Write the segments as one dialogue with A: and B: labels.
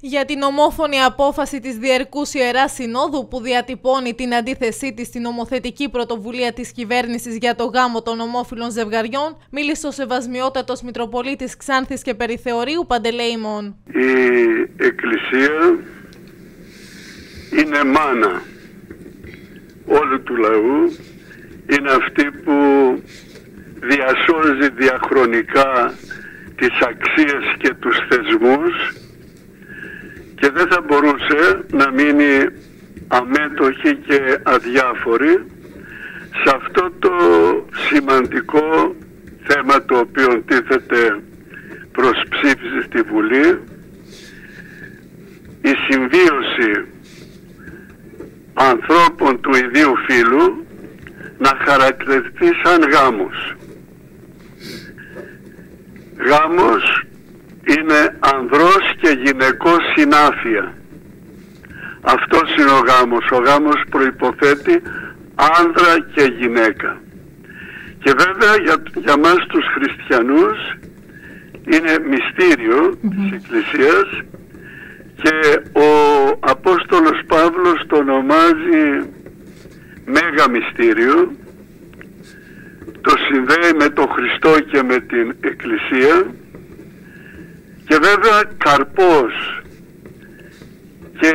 A: Για την ομόφωνη απόφαση της Διερκούς Ιεράς Συνόδου που διατυπώνει την αντίθεσή της στην νομοθετική πρωτοβουλία της κυβέρνησης για το γάμο των ομόφυλων ζευγαριών, μίλησε ο Σεβασμιότατος Μητροπολίτης Ξάνθης και Περιθεωρίου Παντελεήμων.
B: Η Εκκλησία είναι μάνα όλου του λαού, είναι αυτή που διασώζει διαχρονικά τις αξίες και τους θεσμούς και δεν θα μπορούσε να μείνει αμέτωχη και αδιάφορη σε αυτό το σημαντικό θέμα το οποίο τίθεται προς ψήφιση στη Βουλή, η συμβίωση ανθρώπων του ιδίου φύλου να χαρακτηριστεί σαν γάμος. Γάμος είναι ανδρός και γυναικός συνάφεια. Αυτός είναι ο γάμος. Ο γάμος προϋποθέτει άνδρα και γυναίκα. Και βέβαια για μας τους χριστιανούς είναι μυστήριο της Εκκλησίας και ο Απόστολος Παύλος το ονομάζει μέγα μυστήριο, το συνδέει με τον Χριστό και με την Εκκλησία και βέβαια καρπός και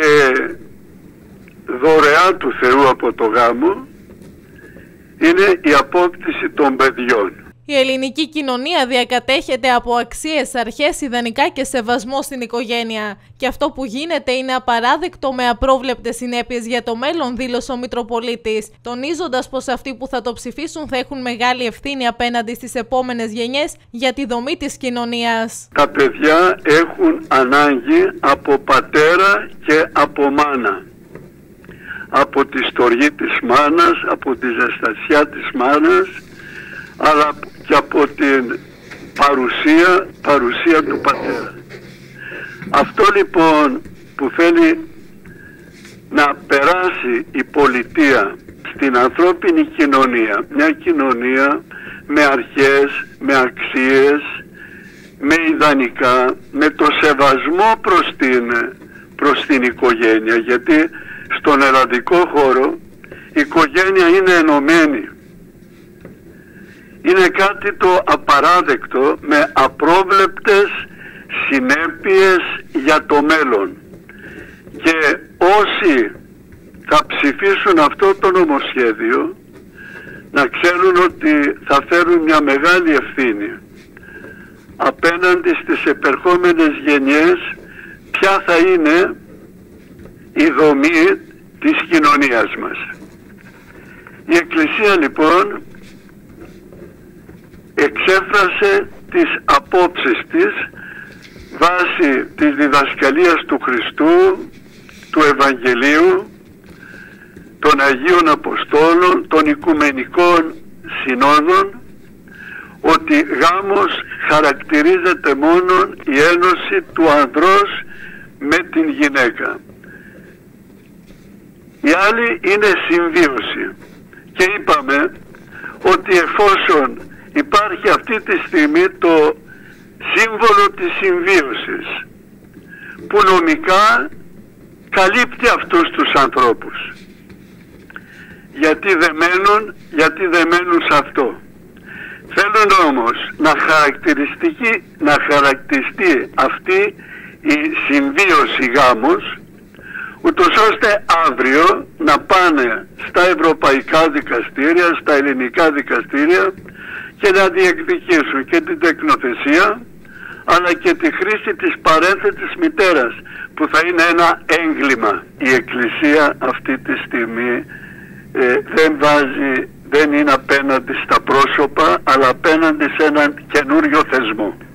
B: δωρεά του Θεού από το γάμο είναι η απόκτηση των παιδιών.
A: Η ελληνική κοινωνία διακατέχεται από αξίες, αρχές, ιδανικά και σεβασμό στην οικογένεια. Και αυτό που γίνεται είναι απαράδεκτο με απρόβλεπτες συνέπειες για το μέλλον, δήλωσε ο Μητροπολίτης, τονίζοντας πως αυτοί που θα το ψηφίσουν θα έχουν μεγάλη ευθύνη απέναντι στις επόμενες γενιές για τη δομή της κοινωνίας.
B: Τα παιδιά έχουν ανάγκη από πατέρα και από μάνα. Από τη στοργή της μάνας, από τη ζεστασιά της μάνας, αλλά και από την παρουσία του πατέρα. Αυτό λοιπόν που θέλει να περάσει η πολιτεία στην ανθρώπινη κοινωνία, μια κοινωνία με αρχές, με αξίες, με ιδανικά, με το σεβασμό προς την οικογένεια, γιατί στον ελλαδικό χώρο η οικογένεια είναι ενωμένη. Είναι κάτι το απαράδεκτο με απρόβλεπτες συνέπειες για το μέλλον. Και όσοι θα ψηφίσουν αυτό το νομοσχέδιο να ξέρουν ότι θα φέρουν μια μεγάλη ευθύνη απέναντι στις επερχόμενες γενιές, ποια θα είναι η δομή της κοινωνίας μας. Η Εκκλησία λοιπόν εξέφρασε τις απόψεις της βάσει της διδασκαλίας του Χριστού, του Ευαγγελίου, των Αγίων Αποστόλων, των Οικουμενικών Συνόδων, ότι γάμος χαρακτηρίζεται μόνον η ένωση του ανδρός με την γυναίκα. Η άλλη είναι συμβίωση. Και είπαμε ότι εφόσον υπάρχει αυτή τη στιγμή το σύμβολο της συμβίωσης που νομικά καλύπτει αυτούς τους ανθρώπους, γιατί δεν μένουν σε αυτό. Θέλουν όμως να χαρακτηριστεί αυτή η συμβίωση γάμος, ούτως ώστε αύριο να πάνε στα ευρωπαϊκά δικαστήρια, στα ελληνικά δικαστήρια και να διεκδικήσουν και την τεκνοθεσία αλλά και τη χρήση της παρένθετης μητέρας που θα είναι ένα έγκλημα. Η Εκκλησία αυτή τη στιγμή δεν είναι απέναντι στα πρόσωπα αλλά απέναντι σε έναν καινούριο θεσμό.